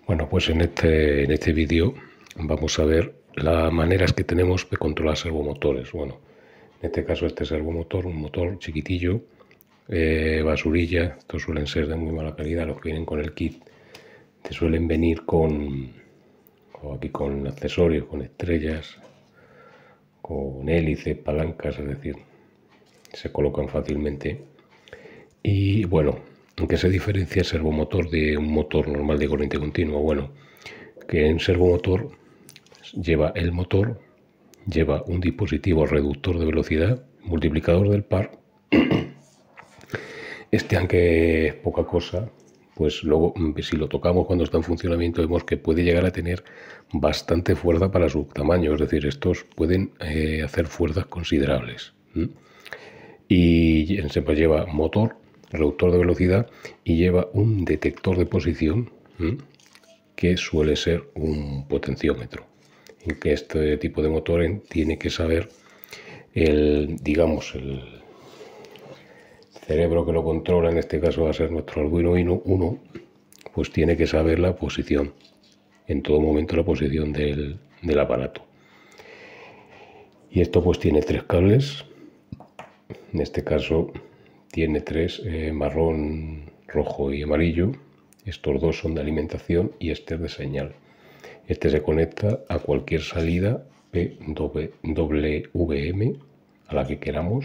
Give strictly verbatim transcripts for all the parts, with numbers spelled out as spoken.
Bueno, pues en este, en este vídeo vamos a ver las maneras que tenemos de controlar servomotores. Bueno, en este caso este servomotor, un motor chiquitillo, eh, basurilla, estos suelen ser de muy mala calidad, los que vienen con el kit, te suelen venir con, o aquí con accesorios, con estrellas, con hélices, palancas, es decir, se colocan fácilmente. Y bueno, ¿en qué se diferencia el servomotor de un motor normal de corriente continua? Bueno, que en servomotor lleva el motor, lleva un dispositivo reductor de velocidad, multiplicador del par. Este, aunque es poca cosa, pues luego si lo tocamos cuando está en funcionamiento vemos que puede llegar a tener bastante fuerza para su tamaño, es decir, estos pueden eh, hacer fuerzas considerables. ¿Mm? Y siempre lleva motor, reductor de velocidad y lleva un detector de posición, ¿m? que suele ser un potenciómetro, en que este tipo de motor tiene que saber el, digamos, el cerebro que lo controla, en este caso va a ser nuestro Arduino Uno, pues tiene que saber la posición, en todo momento la posición del, del aparato. Y esto pues tiene tres cables, en este caso tiene tres, eh, marrón, rojo y amarillo. Estos dos son de alimentación y este es de señal. Este se conecta a cualquier salida P W M, a la que queramos.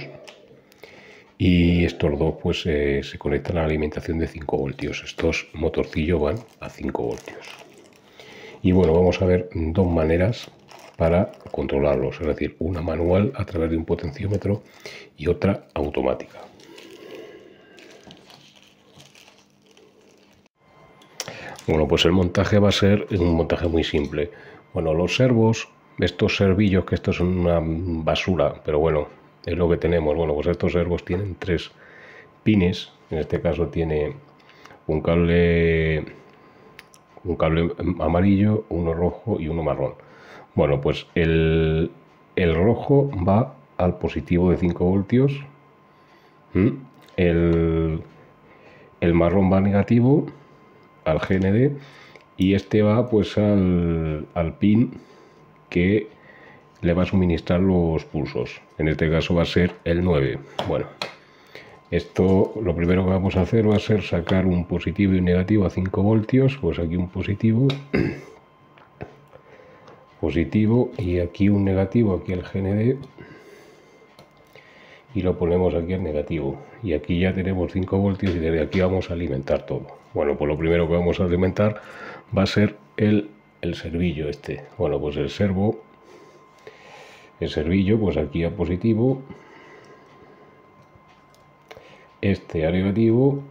Y estos dos pues eh, se conectan a la alimentación de cinco voltios. Estos motorcillos van a cinco voltios. Y bueno, vamos a ver dos maneras para controlarlos, es decir, una manual a través de un potenciómetro y otra automática. Bueno, pues el montaje va a ser un montaje muy simple. Bueno, los servos, estos servillos, que estos son una basura, pero bueno, es lo que tenemos. Bueno, pues estos servos tienen tres pines. En este caso tiene un cable, un cable amarillo, uno rojo y uno marrón. Bueno, pues el, el rojo va al positivo de cinco voltios. El, el marrón va negativo al G N D y este va pues al, al pin que le va a suministrar los pulsos. En este caso va a ser el nueve. Bueno, esto lo primero que vamos a hacer va a ser sacar un positivo y un negativo a cinco voltios. Pues aquí un positivo, positivo y aquí un negativo, aquí el G N D, y lo ponemos aquí al negativo. Y aquí ya tenemos cinco voltios y desde aquí vamos a alimentar todo. Bueno, pues lo primero que vamos a alimentar va a ser el, el servillo este. Bueno, pues el servo, el servillo, pues aquí a positivo, este a negativo,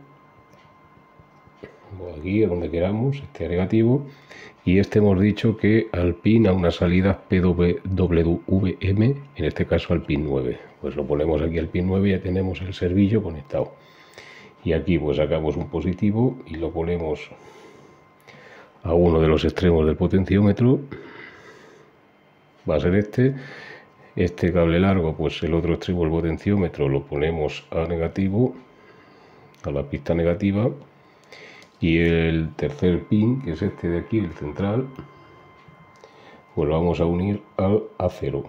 aquí a donde queramos, este a negativo, y este hemos dicho que al pin a una salida P W M, en este caso al pin nueve. Pues lo ponemos aquí al pin nueve y ya tenemos el servillo conectado. Y aquí pues sacamos un positivo y lo ponemos a uno de los extremos del potenciómetro. Va a ser este. Este cable largo, pues el otro extremo del potenciómetro lo ponemos a negativo, a la pista negativa. Y el tercer pin, que es este de aquí, el central, pues lo vamos a unir al A cero.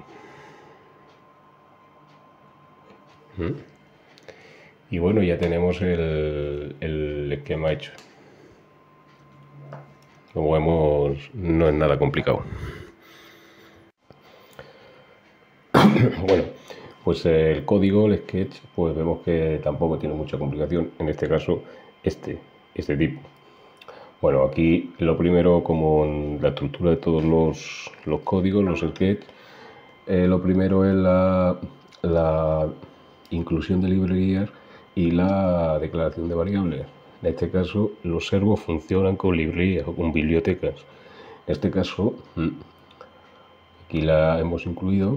¿Mm? Y bueno, ya tenemos el, el esquema hecho. Como vemos, no es nada complicado. Bueno, pues el código, el sketch, pues vemos que tampoco tiene mucha complicación. En este caso, este, este tipo. Bueno, aquí lo primero, como en la estructura de todos los, los códigos, los sketch, eh, lo primero es la, la inclusión de librerías y la declaración de variables. En este caso, los servos funcionan con librerías o con bibliotecas. En este caso, aquí la hemos incluido,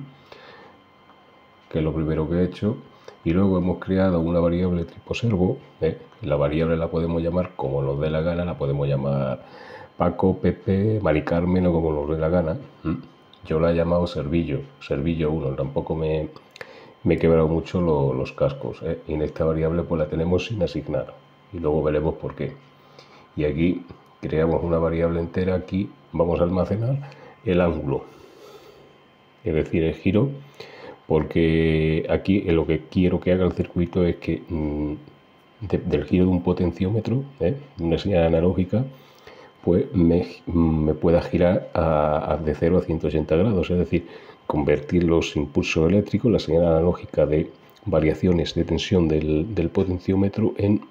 que es lo primero que he hecho, y luego hemos creado una variable tipo servo. ¿eh? La variable la podemos llamar como nos dé la gana, la podemos llamar Paco, Pepe, Mari Carmen o como nos dé la gana. Yo la he llamado servillo, servillo uno, tampoco me, me he quebrado mucho lo, los cascos. ¿eh? Y en esta variable pues la tenemos sin asignar, y luego veremos por qué. Y aquí creamos una variable entera. Aquí vamos a almacenar el ángulo, es decir, el giro, porque aquí lo que quiero que haga el circuito es que mmm, de, del giro de un potenciómetro, ¿eh? una señal analógica, pues me, me pueda girar a, a de cero a ciento ochenta grados, es decir, convertir los impulsos eléctricos, la señal analógica de variaciones de tensión del, del potenciómetro en,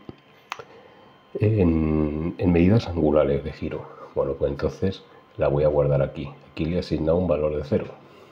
en, en medidas angulares de giro. Bueno, pues entonces la voy a guardar aquí. Aquí le he asignado un valor de cero.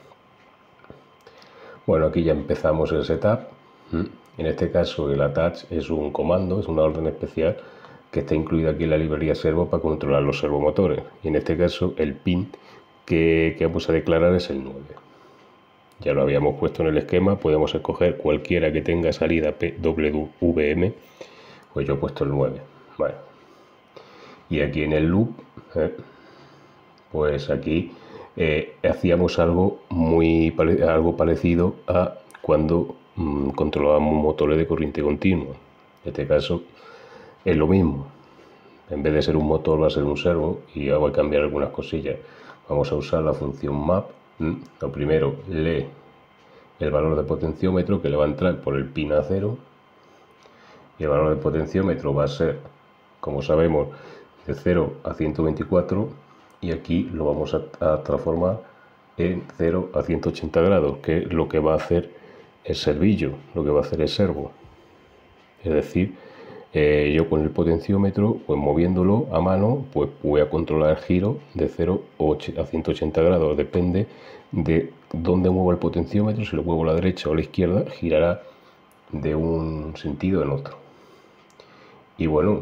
Bueno, aquí ya empezamos el setup. En este caso el attach es un comando, es una orden especial que está incluida aquí en la librería servo para controlar los servomotores. Y en este caso el pin que, que vamos a declarar es el nueve. Ya lo habíamos puesto en el esquema, podemos escoger cualquiera que tenga salida P W M, pues yo he puesto el nueve. Bueno. Y aquí en el loop, eh, pues aquí eh, hacíamos algo muy algo parecido a cuando mmm, controlábamos motores de corriente continua. En este caso es lo mismo. En vez de ser un motor va a ser un servo, y voy a cambiar algunas cosillas. Vamos a usar la función map. Lo primero, lee el valor de potenciómetro que le va a entrar por el pin A cero, y el valor de potenciómetro va a ser, como sabemos, de cero a ciento veinticuatro, y aquí lo vamos a, a transformar en cero a ciento ochenta grados, que es lo que va a hacer el servillo, lo que va a hacer el servo. Es decir, eh, yo con el potenciómetro, pues moviéndolo a mano, pues voy a controlar el giro de cero a ciento ochenta grados. Depende de dónde muevo el potenciómetro. Si lo muevo a la derecha o a la izquierda, girará de un sentido en otro. Y bueno,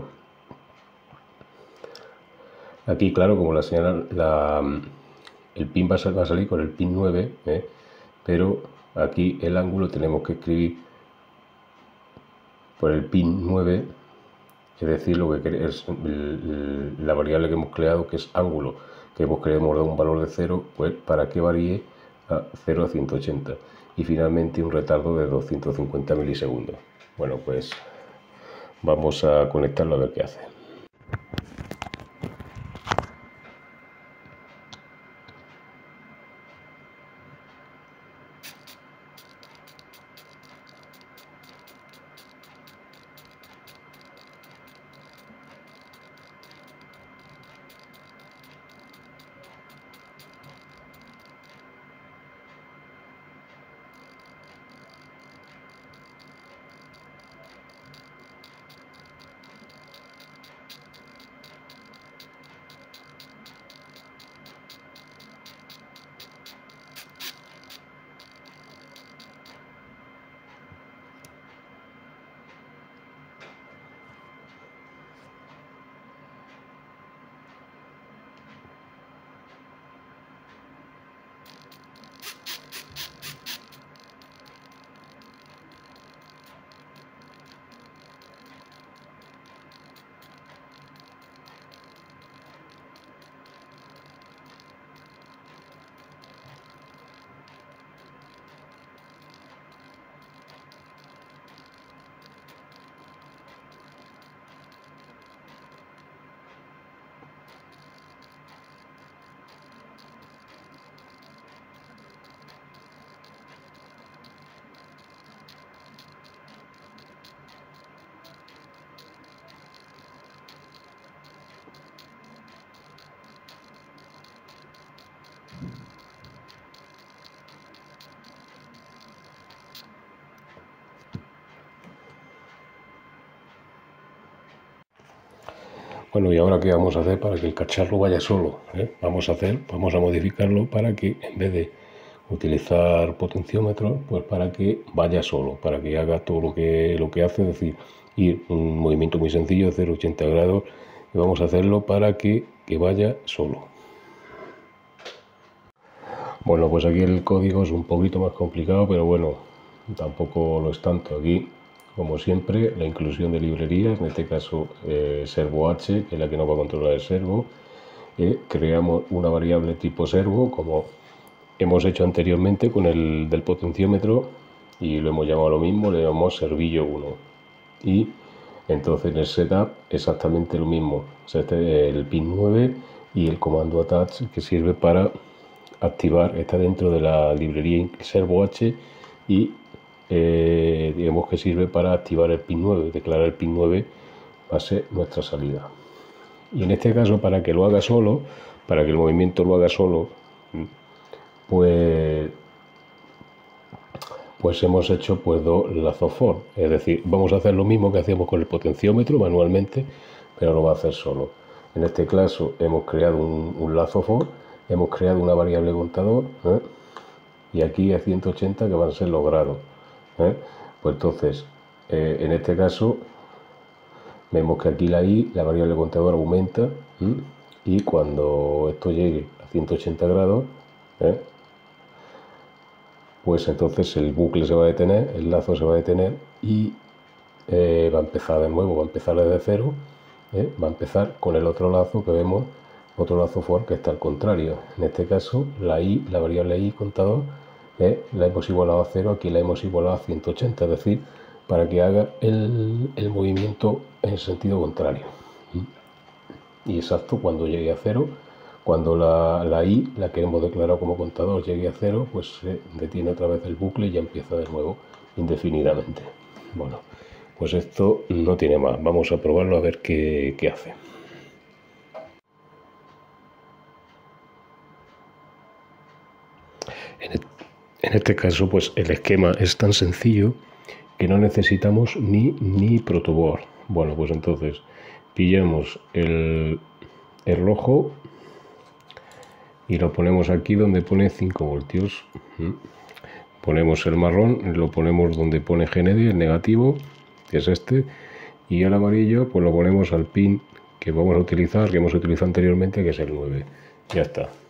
aquí claro, como la señal, la, el pin va a, va a salir con el pin nueve, ¿eh? Pero aquí el ángulo tenemos que escribir por el pin nueve, es decir, lo que es la variable que hemos creado, que es ángulo, que hemos queremos dar un valor de cero, pues para que varíe a cero a ciento ochenta, y finalmente un retardo de doscientos cincuenta milisegundos. Bueno, pues vamos a conectarlo a ver qué hace. Bueno, y ahora qué vamos a hacer para que el cacharro vaya solo, ¿eh? Vamos a hacer, vamos a modificarlo para que en vez de utilizar potenciómetros, pues para que vaya solo, para que haga todo lo que, lo que hace, es decir, ir un movimiento muy sencillo de cero a ochenta grados, y vamos a hacerlo para que, que vaya solo. Bueno, pues aquí el código es un poquito más complicado, pero bueno, tampoco lo es tanto. Aquí, como siempre, la inclusión de librerías, en este caso eh, servo H, que es la que nos va a controlar el servo. Eh, creamos una variable tipo servo, como hemos hecho anteriormente con el del potenciómetro, y lo hemos llamado lo mismo, le llamamos servillo uno. Y entonces en el setup exactamente lo mismo. O sea, este es el pin nueve y el comando attach, que sirve para activar, está dentro de la librería servoh y eh, digamos que sirve para activar el pin nueve, declarar el pin nueve va a ser nuestra salida. Y en este caso, para que lo haga solo, para que el movimiento lo haga solo, pues, pues hemos hecho pues dos lazos for. Es decir, vamos a hacer lo mismo que hacíamos con el potenciómetro manualmente, pero lo va a hacer solo. En este caso hemos creado un, un lazo for, hemos creado una variable contador, ¿eh? Y aquí a ciento ochenta que van a ser los grados, ¿eh? Pues entonces, eh, en este caso, vemos que aquí la i, la variable contador, aumenta, ¿eh? Y cuando esto llegue a ciento ochenta grados, ¿eh? pues entonces el bucle se va a detener, el lazo se va a detener y eh, va a empezar de nuevo, va a empezar desde cero, ¿eh? Va a empezar con el otro lazo que vemos, otro lazo for que está al contrario. En este caso, la i, la variable i contador, ¿eh? la hemos igualado a cero, aquí la hemos igualado a ciento ochenta, es decir, para que haga el, el movimiento en sentido contrario. Y exacto, cuando llegue a cero, cuando la, la i, la que hemos declarado como contador, llegue a cero, pues se detiene otra vez el bucle y ya empieza de nuevo indefinidamente. Bueno, pues esto no tiene más. Vamos a probarlo a ver qué, qué hace. En este caso, pues el esquema es tan sencillo que no necesitamos ni, ni protoboard. Bueno, pues entonces pillamos el, el rojo y lo ponemos aquí donde pone cinco voltios. Ponemos el marrón, lo ponemos donde pone G N D, el negativo, que es este, y el amarillo pues lo ponemos al pin que vamos a utilizar, que hemos utilizado anteriormente, que es el nueve. Ya está.